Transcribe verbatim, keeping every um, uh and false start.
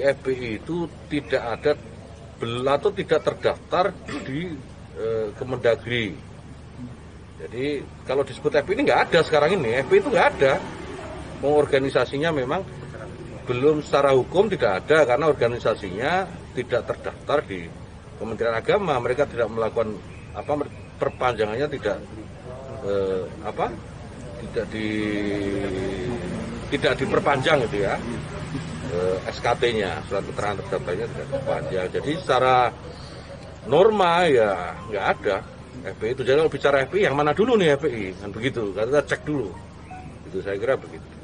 F P I itu tidak ada atau tidak terdaftar di eh, Kemendagri. Jadi kalau disebut F P I ini nggak ada sekarang ini, F P I itu nggak ada. Mau organisasinya memang belum secara hukum tidak ada karena organisasinya tidak terdaftar di Kementerian Agama. Mereka tidak melakukan apa perpanjangannya tidak eh, apa tidak di tidak diperpanjang gitu ya. S K T-nya, surat keterangan terdaftarnya tidak diperpanjang. Jadi secara norma ya nggak ada F P I itu. Jadi kalau bicara F P I yang mana dulu nih F P I kan begitu, kita cek dulu. Itu saya kira begitu.